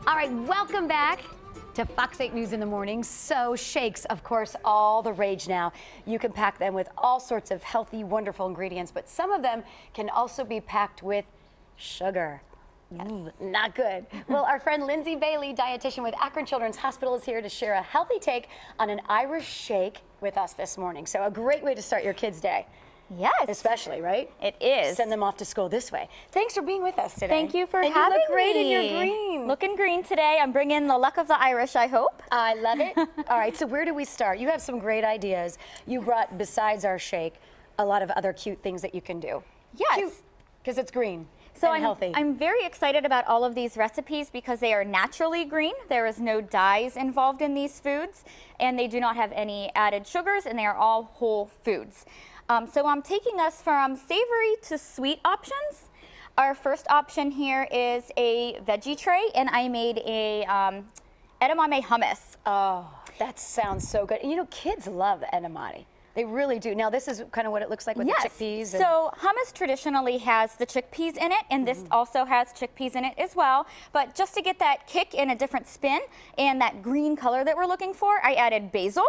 All right, welcome back to Fox 8 News in the Morning. So shakes, of course, all the rage now. You can pack them with all sorts of healthy, wonderful ingredients, but some of them can also be packed with sugar. Yes. Not good. Well, our friend Lindsay Bailey, dietitian with Akron Children's Hospital, is here to share a healthy take on an Irish shake with us this morning. So a great way to start your kids' day. Yes. Especially, right? It is. Send them off to school this way. Thanks for being with us today. Thank you for having me. You look great in your green. Looking green today. I'm bringing the luck of the Irish, I hope. I love it. All right, so where do we start? You have some great ideas. You brought, besides our shake, a lot of other cute things that you can do. Yes. Because it's green. So and healthy. I'm very excited about all of these recipes because they are naturally green. There is no dyes involved in these foods, and they do not have any added sugars, and they are all whole foods. So I'm taking us from savory to sweet options. Our first option here is a veggie tray, and I made a edamame hummus. Oh, that sounds so good. You know, kids love edamame. They really do. Now, this is kind of what it looks like with the chickpeas. So hummus traditionally has the chickpeas in it, and this also has chickpeas in it as well. But just to get that kick and a different spin and that green color that we're looking for, I added basil.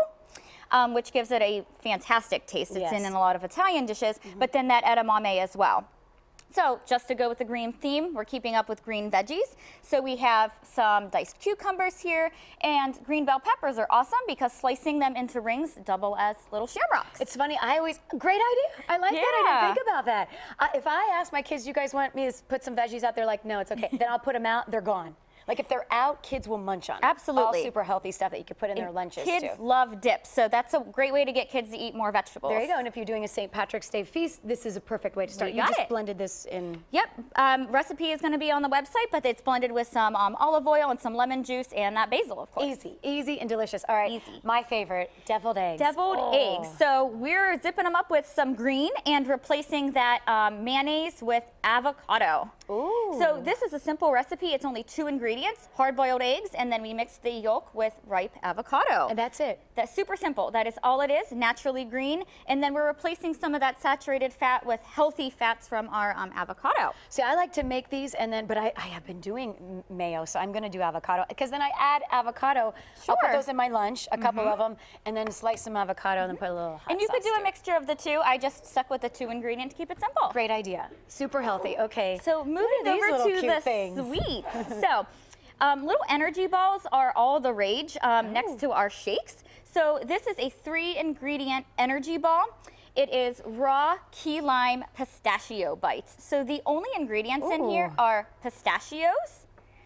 Which gives it a fantastic taste. It's in a lot of Italian dishes, but then that edamame as well. So just to go with the green theme, we're keeping up with green veggies. So we have some diced cucumbers here, and green bell peppers are awesome because slicing them into rings double as little shamrocks. It's funny, great idea. I like that, I didn't think about that. If I ask my kids, you guys want me to put some veggies out, they're like, no, it's okay. Then I'll put them out, they're gone. Like if they're out, kids will munch on them. Absolutely. All super healthy stuff that you could put in their lunches too. Kids love dips, so that's a great way to get kids to eat more vegetables. There you go, and if you're doing a St. Patrick's Day feast, this is a perfect way to start. You just blended this in. Yep, recipe is gonna be on the website, but it's blended with some olive oil and some lemon juice and that basil, of course. Easy, easy and delicious. All right, my favorite, deviled eggs. Deviled eggs. So we're zipping them up with some green and replacing that mayonnaise with avocado. Ooh. So this is a simple recipe. It's only 2 ingredients, hard-boiled eggs, and then we mix the yolk with ripe avocado. And that's it. That's super simple. That is all it is, naturally green. And then we're replacing some of that saturated fat with healthy fats from our avocado. See, I like to make these, and then, but I have been doing mayo, so I'm gonna do avocado, because then I add avocado. I'll put those in my lunch, a couple of them, and then slice some avocado, and then put a little hot And you sauce could do too. a mixture of the two. I just stuck with the 2 ingredient to keep it simple. Great idea. Super healthy. Okay. So moving over to the sweets. So little energy balls are all the rage next to our shakes. So this is a 3 ingredient energy ball. It is raw key lime pistachio bites. So the only ingredients in here are pistachios,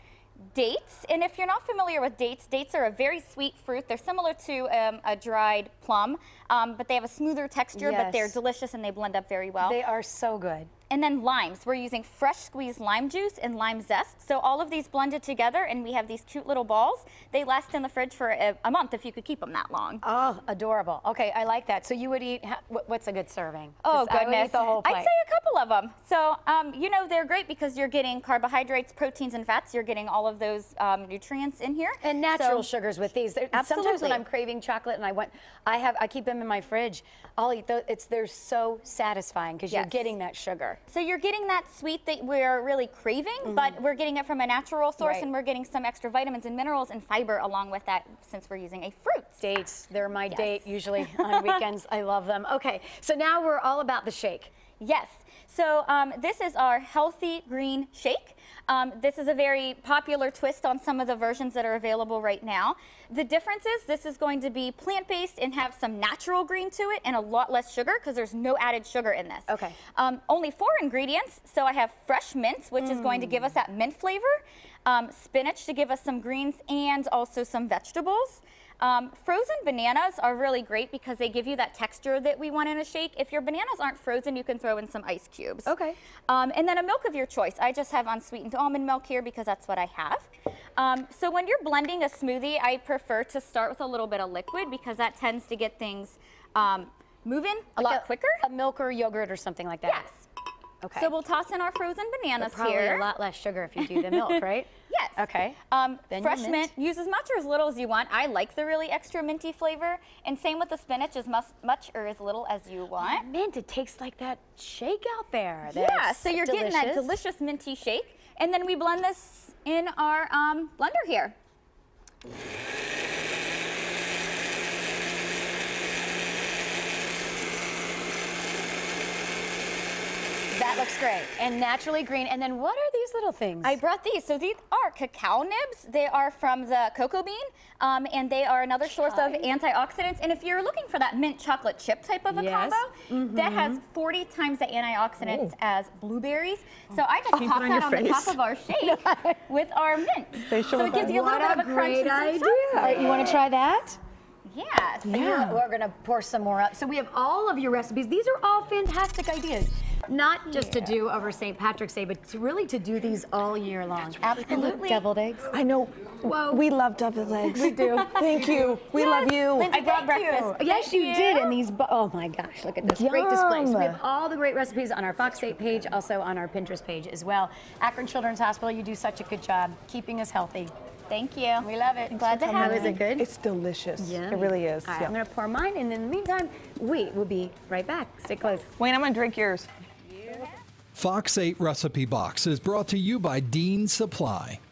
dates, and if you're not familiar with dates, dates are a very sweet fruit. They're similar to a dried plum, but they have a smoother texture, but they're delicious and they blend up very well. They are so good. And then limes. We're using fresh squeezed lime juice and lime zest. So all of these blended together, and we have these cute little balls. They last in the fridge for a month if you could keep them that long. Oh, adorable. Okay, I like that. So you would eat, what's a good serving? Oh, goodness. I would eat the whole plate. I'd say a couple of them. So, you know, they're great because you're getting carbohydrates, proteins, and fats. You're getting all of those nutrients in here. And natural sugars with these. Sometimes when I'm craving chocolate and I keep them in my fridge, I'll eat those. They're so satisfying because you're getting that sugar. So you're getting that sweet that we're really craving, but we're getting it from a natural source, and we're getting some extra vitamins and minerals and fiber along with that since we're using a fruit. Dates, they're my date usually on weekends. I love them. Okay, so now we're all about the shake. Yes. So this is our healthy green shake. This is a very popular twist on some of the versions that are available right now. The difference is this is going to be plant-based and have some natural green to it and a lot less sugar because there's no added sugar in this. Okay. Only 4 ingredients. So I have fresh mints, which is going to give us that mint flavor, spinach to give us some greens and also some vegetables. Frozen bananas are really great because they give you that texture that we want in a shake. If your bananas aren't frozen, you can throw in some ice cubes. Okay. And then a milk of your choice. I just have unsweetened almond milk here because that's what I have. So when you're blending a smoothie, I prefer to start with a little bit of liquid because that tends to get things moving a lot quicker. A milk or yogurt or something like that. Yes. Okay. So we'll toss in our frozen bananas probably here. A lot less sugar if you do the milk, right? Yes. Okay. Fresh mint, use as much or as little as you want. I like the really extra minty flavor. And same with the spinach, as much or as little as you want. Mint, it tastes like that shake out there. Yeah, so you're getting that delicious minty shake. And then we blend this in our blender here. That looks great. And naturally green. And then what are these little things? I brought these. So these are cacao nibs. They are from the cocoa bean, and they are another source of antioxidants. And if you're looking for that mint chocolate chip type of a combo, that has 40 times the antioxidants as blueberries. So I just pop that on the top of our shake with our mint. So it gives you a little bit of a crunch. You want to try that? Yes. Yeah. We're going to pour some more up. So we have all of your recipes. These are all fantastic ideas. Not just to do over St. Patrick's Day, but really to do these all year long. Absolutely. Deviled eggs. I know. Whoa. We love deviled eggs. We do. Thank you. We love you. I brought breakfast. Yes, you did. And these, oh my gosh, look at this great display. So we have all the great recipes on our Fox 8 page, also on our Pinterest page as well. Akron Children's Hospital, you do such a good job keeping us healthy. Thank you. We love it. Glad to have you. Is it good? It's delicious. Yeah. It really is. All right, I'm going to pour mine, and in the meantime, we will be right back. Stay close. Wayne, I'm going to drink yours. Fox 8 Recipe Box is brought to you by Dean Supply.